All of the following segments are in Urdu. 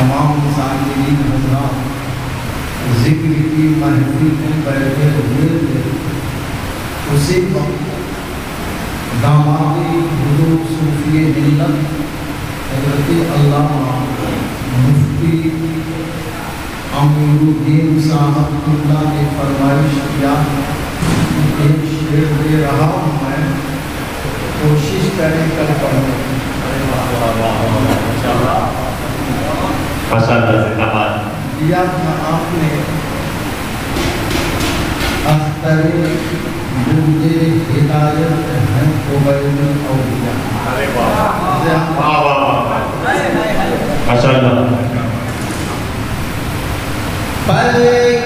تمام سامعین حضرات، ذکر کی محفل میں بیٹھے ہوئے تھے، اسی وقت داماد حضور صوفی ملت حضرت علامہ مفتی امیر الدین صاحب اللہ نے فرمائش کیا، ایک شعر دے رہا ہوں میں، کوشش کریں کر پڑھیں۔ دیا تھا آپ نے اختر مجھے ہدایت ہے قبیل الاولیاء۔ پر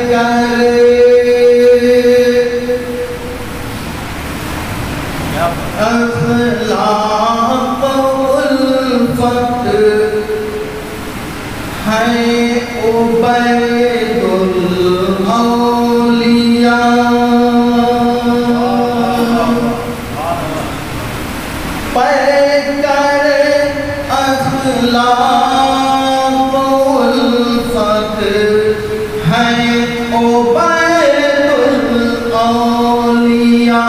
اخلاق الفت ہے عبید الاولیاء، پیکر اخلاق الفت ہے عبید الاولیاء،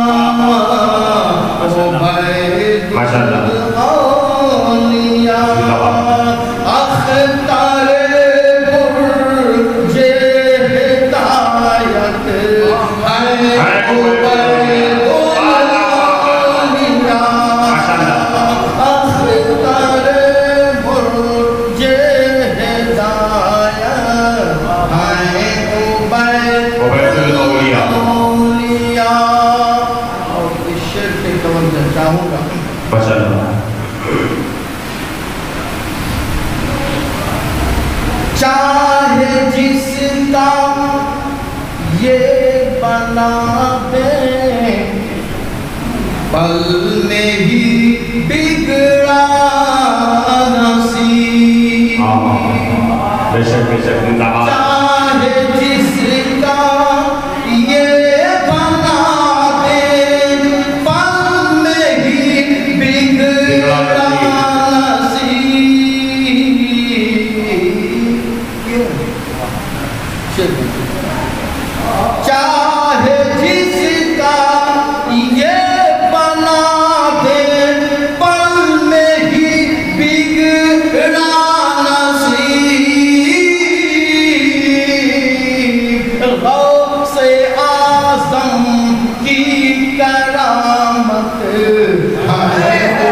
چاہے جس کا یہ بنا دے پل میں ہی بگڑا نصیب، چاہے جس کا یہ بنا دے پل میں ہی بگڑا چاہے جس کا یہ بنا دے پل میں ہی بگڑا نصیب، غوث اعظم کی کرامت ہے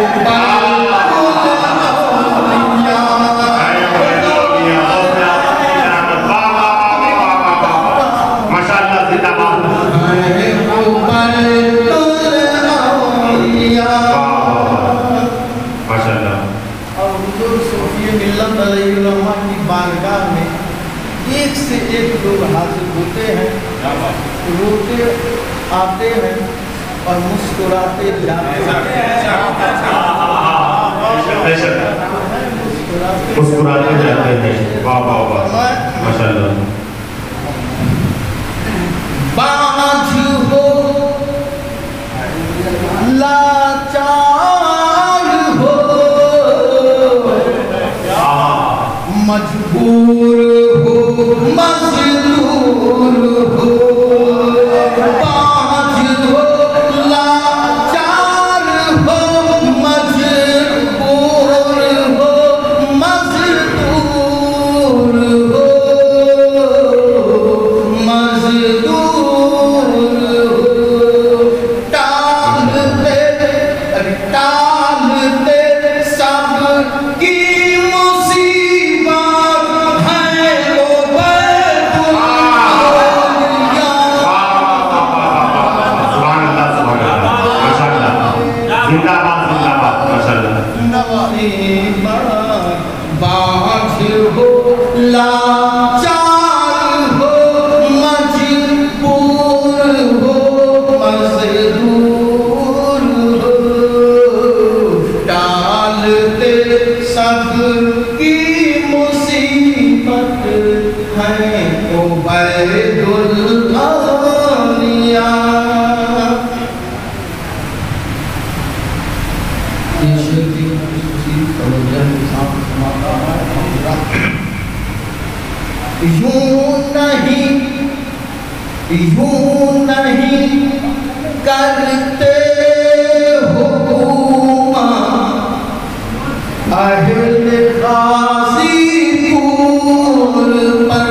ایک سے ایک لوگ حاضر ہوتے ہیں، روتے آتے ہیں اور مسکراتے جاتے ہیں، مسکراتے جاتے ہیں۔ واہ واہ واہ، ماشاءاللہ۔ بانجھ ہو لاچار ہو مجبور ہو مظلوم ہو، بانجھ ہو لاچار ہو مجبور ہو مظلوم ہو، مظلوم ہو، ٹالتے سب کی بانجھ ہو لاچار ہو مجبور ہو مظلوم ہو، ٹالتے سب کی مصیبت ہے عبید الاولیاء۔ یہ شعر کی توجہ کے ساتھ سماتا ہے یوں نہیں کرتے حکومت اہل غازی پور پر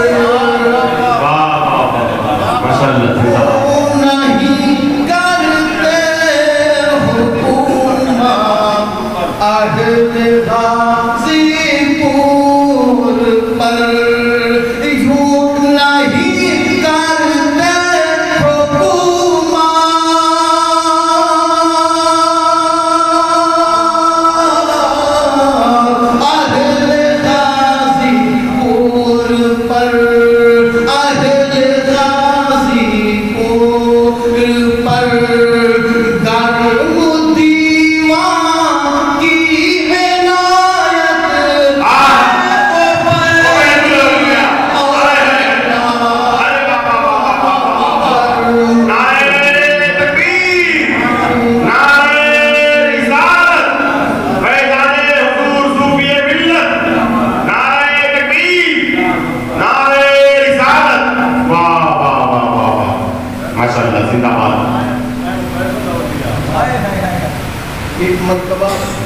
نہیں کرتے حکومت اہل غازی پور پر ایک مرتبہ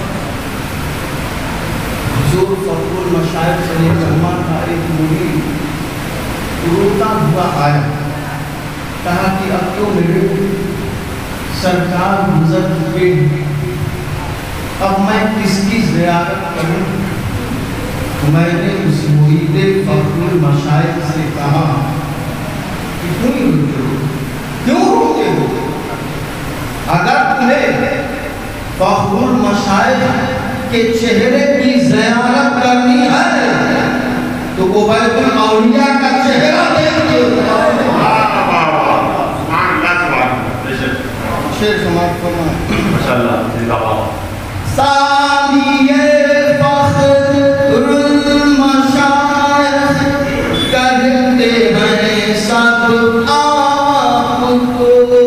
حضور فخر المشائخ صلی اللہ علیہ وسلم کا ایک مرید روتا ہوا آیا، کہا کہ اب تو میرے سرکار گزر چکے ہیں، اب میں کس کی زیارت کروں؟ میں نے اس مرید فخر المشائخ سے کہا کہ کیوں روتے ہو؟ اگر تمہیں فخر المشائخ کے چہرے کی زیارت کرنی ہے تو وہ بیت الاولیاء کا چہرہ دیکھتے ہو۔ شیر سماعت فرمائیں ماشاءاللہ زندہ باد۔ سالیے فخر المشائخ کرتے ہیں سب آپ کو،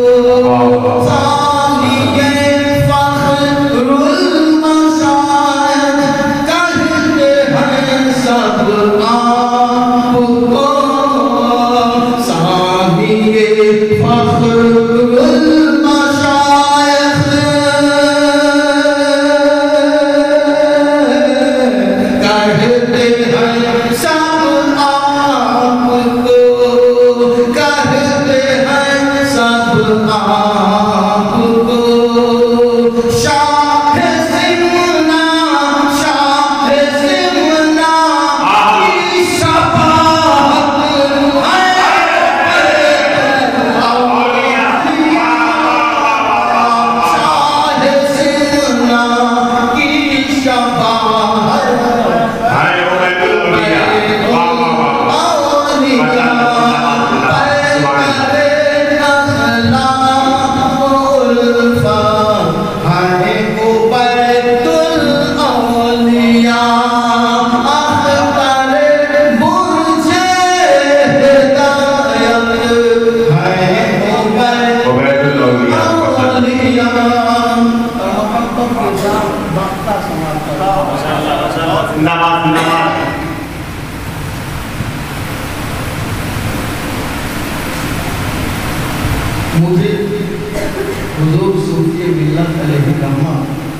مجھے حضور صوفی ملت علیہ الرحمہ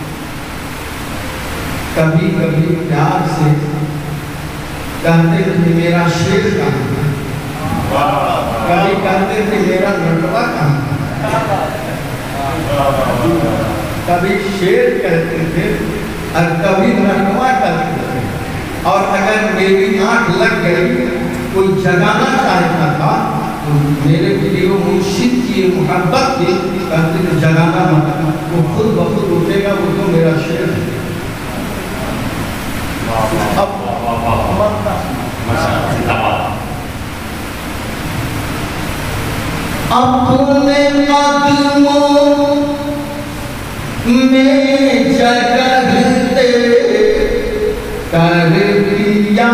کبھی کبھی پیار سے کہتے تھے میرا شیر کہاں، کبھی کہتے تھے میرا نٹوا کہاں، کبھی شیر کہتے تھے اور کبھی نٹوا کہتے تھے، اور اگر میری آنکھ لگ گئی کوئی جگانا چاہتا تھا تو میرے لیے مرشد کی محبت تھی، کہتے تھے جگانا مت، وہ خود بخود اٹھے گا، وہ تو میرا شعر ہے۔ اپنے قدموں میں جگہ دے کر دیا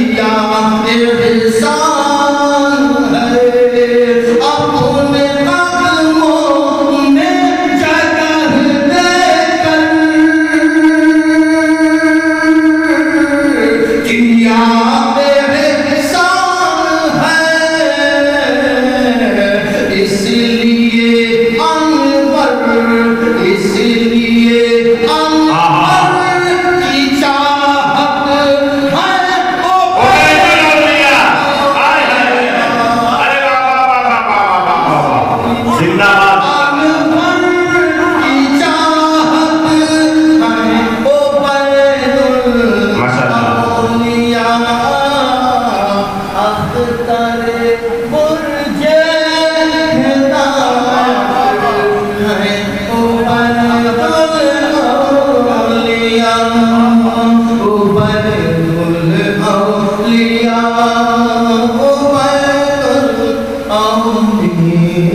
اپنے اوپر